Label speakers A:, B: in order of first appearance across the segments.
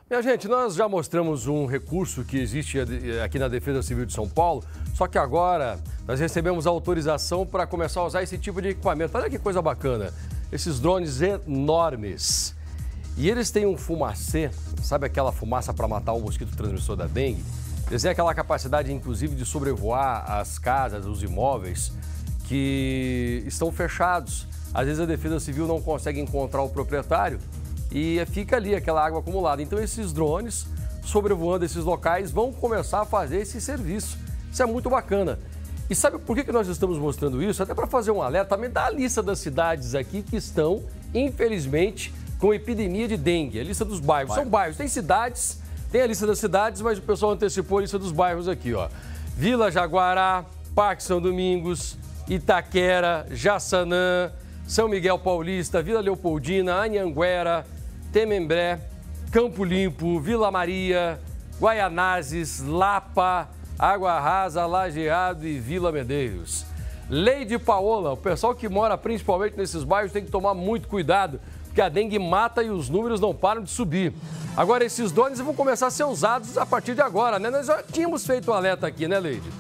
A: Minha gente, nós já mostramos um recurso que existe aqui na Defesa Civil de São Paulo, só que agora nós recebemos autorização para começar a usar esse tipo de equipamento. Olha que coisa bacana, esses drones enormes. E eles têm um fumacê, sabe aquela fumaça para matar o mosquito transmissor da dengue? Eles têm aquela capacidade, inclusive, de sobrevoar as casas, os imóveis que estão fechados. Às vezes a Defesa Civil não consegue encontrar o proprietário e fica ali aquela água acumulada. Então esses drones, sobrevoando esses locais, vão começar a fazer esse serviço. Isso é muito bacana. E sabe por que nós estamos mostrando isso? Até para fazer um alerta também da lista das cidades aqui que estão, infelizmente, com epidemia de dengue. A lista dos bairros. São bairros. Tem cidades, tem a lista das cidades, mas o pessoal antecipou a lista dos bairros aqui, ó. Vila Jaguará, Parque São Domingos, Itaquera, Jaçanã, São Miguel Paulista, Vila Leopoldina, Anhanguera, Temembré, Campo Limpo, Vila Maria, Guaianazes, Lapa, Água Rasa, Lajeado e Vila Medeiros. Lei de Paola, o pessoal que mora principalmente nesses bairros tem que tomar muito cuidado, porque a dengue mata e os números não param de subir. Agora, esses drones vão começar a ser usados a partir de agora, né? Nós já tínhamos feito um alerta aqui, né, Leide?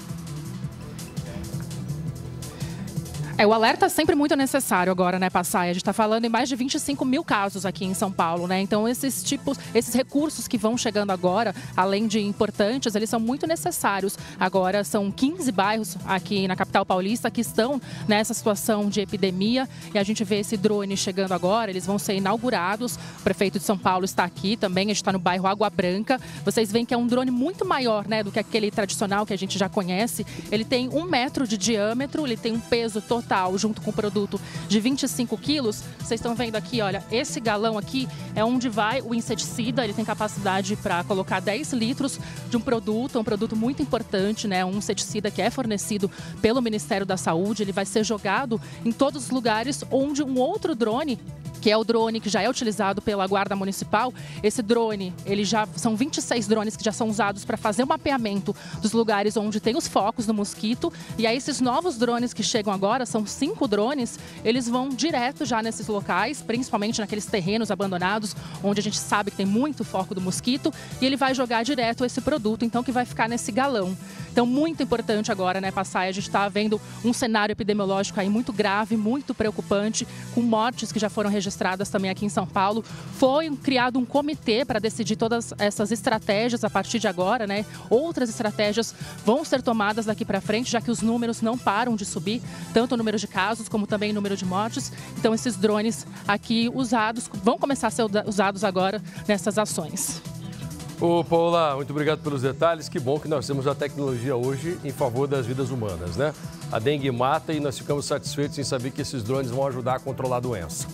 B: O alerta é sempre muito necessário agora, né, Passaia? A gente está falando em mais de 25 mil casos aqui em São Paulo, né? Então, esses recursos que vão chegando agora, além de importantes, eles são muito necessários. Agora, são 15 bairros aqui na capital paulista que estão nessa situação de epidemia e a gente vê esse drone chegando agora, eles vão ser inaugurados. O prefeito de São Paulo está aqui também, a gente está no bairro Água Branca. Vocês veem que é um drone muito maior, né, do que aquele tradicional que a gente já conhece. Ele tem 1 metro de diâmetro, ele tem um peso total junto com o produto de 25 quilos. Vocês estão vendo aqui, olha, esse galão aqui é onde vai o inseticida. Ele tem capacidade para colocar 10 litros de um produto muito importante, né? Um inseticida que é fornecido pelo Ministério da Saúde. Ele vai ser jogado em todos os lugares onde um outro drone, que é o drone que já é utilizado pela Guarda Municipal. Esse drone, são 26 drones que já são usados para fazer o mapeamento dos lugares onde tem os focos do mosquito. E aí esses novos drones que chegam agora, são 5 drones, eles vão direto já nesses locais, principalmente naqueles terrenos abandonados, onde a gente sabe que tem muito foco do mosquito, e ele vai jogar direto esse produto, então, que vai ficar nesse galão. Então, muito importante agora, né, Passaia? A gente está vendo um cenário epidemiológico aí muito grave, muito preocupante, com mortes que já foram registradas também aqui em São Paulo. Foi criado um comitê para decidir todas essas estratégias a partir de agora, né? Outras estratégias vão ser tomadas daqui para frente, já que os números não param de subir, tanto o número de casos como também o número de mortes. Então, esses drones aqui usados vão começar a ser usados agora nessas ações.
A: Ô, Paola, muito obrigado pelos detalhes. Que bom que nós temos a tecnologia hoje em favor das vidas humanas, né? A dengue mata e nós ficamos satisfeitos em saber que esses drones vão ajudar a controlar a doença.